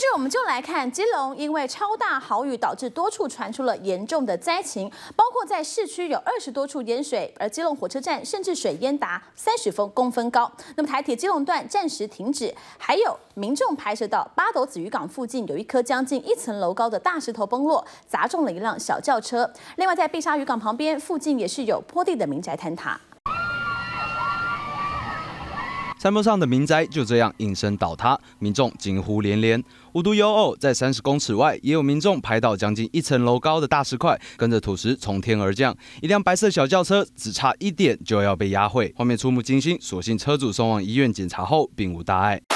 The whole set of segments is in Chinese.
续我们就来看基隆，因为超大豪雨导致多处传出了严重的灾情，包括在市区有20多处淹水，而基隆火车站甚至水淹达30公分高。那么台铁基隆段暂时停止，还有民众拍摄到八斗子渔港附近有一颗将近1层楼高的大石头崩落，砸中了一辆小轿车。另外在碧沙渔港旁边附近也是有坡地的民宅坍塌。 山坡上的民宅就这样应声倒塌，民众惊呼连连。无独有偶，在30公尺外，也有民众拍到将近1层楼高的大石块跟着土石从天而降，一辆白色小轿车只差1点就要被压毁。画面触目惊心，所幸车主送往医院检查后并无大碍。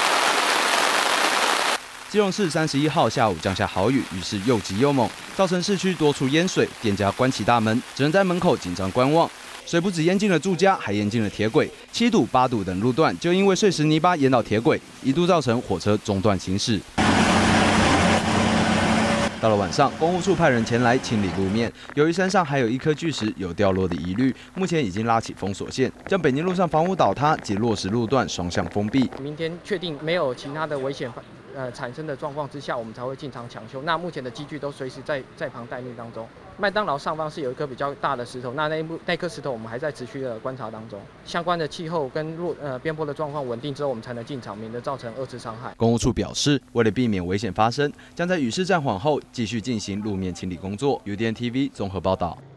基隆市31号下午降下豪雨，于是又急又猛，造成市区多处淹水，店家关起大门，只能在门口紧张观望。 水不止淹进了住家，还淹进了铁轨，7堵、8堵等路段就因为碎石泥巴淹到铁轨，一度造成火车中断行驶。到了晚上，公务处派人前来清理路面，由于山上还有一颗巨石有掉落的疑虑，目前已经拉起封锁线，将北宁路上房屋倒塌及落石路段双向封闭。 明天确定没有其他的危险产生的状况之下，我们才会进场抢修。那目前的机具都随时在旁待命当中。麦当劳上方是有一颗比较大的石头，那颗石头我们还在持续的观察当中。相关的气候跟边坡的状况稳定之后，我们才能进场，免得造成2次伤害。 公务处表示，为了避免危险发生，将在雨势暂缓后继续进行路面清理工作。UDN TV 综合报道。